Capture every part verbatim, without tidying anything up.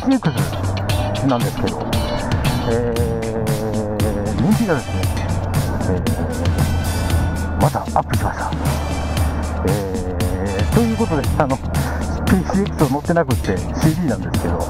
ーシーエックス なんですけど、えー、人気がですね、えー、またアップしました。えー、ということで、あの ピーシーエックス を乗ってなくって シーディー なんですけど、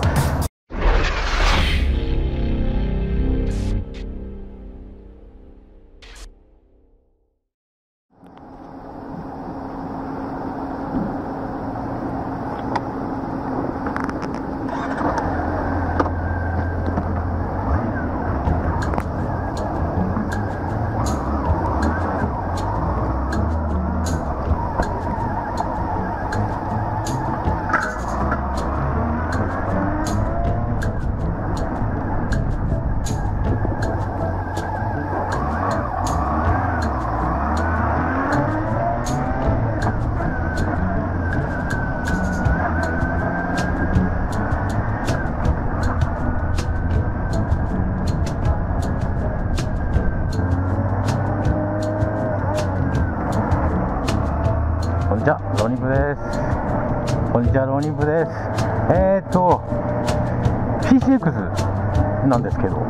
こんにちは、ロニブです。こんにちは、ロニブです。えーっと ピーシーエックス なんですけど、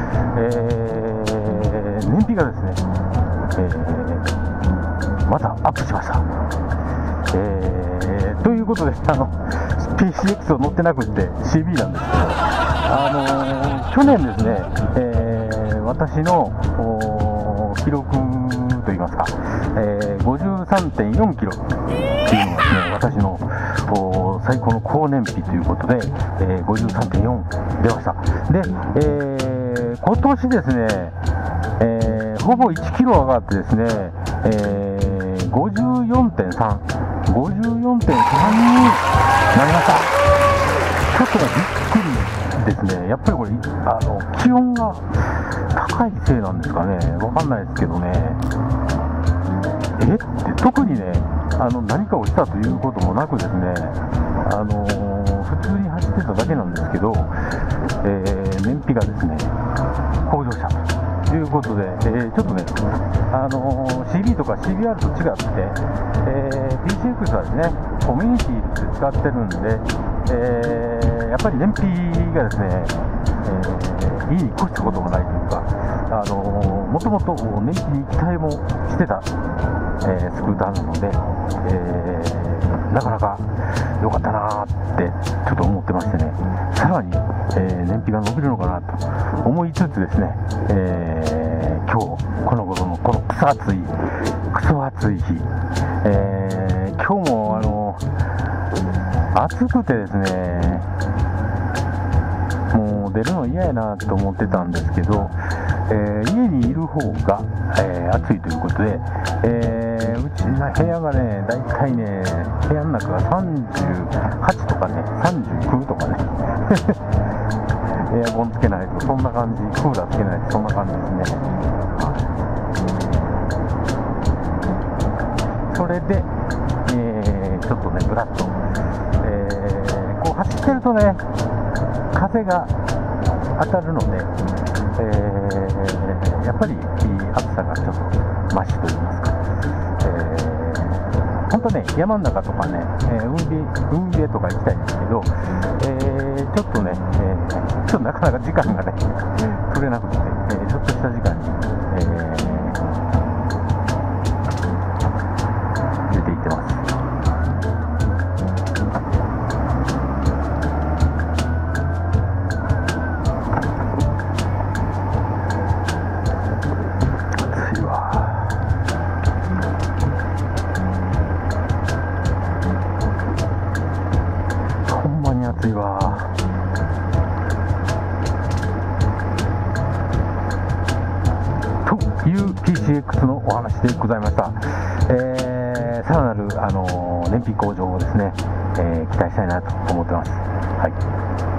えー、燃費がですね、えー、またアップしました。えー、ということで、あの ピーシーエックス を乗ってなくって シービー なんですけど、あのー、去年ですね、えー、私の記録といいますか、えー、ごじゅうさんてんよんキロっていうのがですね、私の最高の高燃費ということで、えー、ごじゅうさんてんよん出ました。で、えー、今年ですね、えー、ほぼいちキロ上がってですね、えー、ごじゅうよんてんさん、ごじゅうよんてんさんになりました。ちょっとびっくりですね。やっぱりこれあの気温が高いせいなんですかね、わかんないですけどね。えって特にね、あの何かをしたということもなくですね、あのー、普通に走ってただけなんですけど、えー、燃費がですね向上したということで、えー、ちょっとね、あのー、シービー とか シービーアール と違って、えー、ピーシーエックス はですねコミュニティで使ってるんで、えー、やっぱり燃費がですね、えー、いいに越したことがないというか、あのー、もともと燃費に期待もしてた、えー、スクーターなので、えー、なかなか良かったなーってちょっと思ってましてね、さらに、えー、燃費が伸びるのかなと思いつつですね、えー、今日この頃のこのクソ暑いクソ暑い日、えー、今日もあの暑くてですね、もう出るの嫌やなと思ってたんですけど、えー、家にいる方が、えー、暑いということで、えー、うちの部屋がね、だいたいね、部屋の中がさんじゅうはちとかね、さんじゅうきゅうとかねエアコンつけないとそんな感じ、クーラーつけないとそんな感じですね。それで、えー、ちょっとね、ぶらっと、えー、こう走ってるとね、風が当たるので、えー、やっぱり暑さがちょっと増しといいますか、えー、本当ね、山の中とかね、えー、海辺、海辺とか行きたいんですけど、えー、ちょっとね、えー、ちょっとなかなか時間がね取れなくて、えー、ちょっとした時間に、えー、出て行ってます。暑いわ。という ピーシーエックス のお話でございました。えー、さらなる、あのー、燃費向上をですね、えー、期待したいなと思ってます。はい。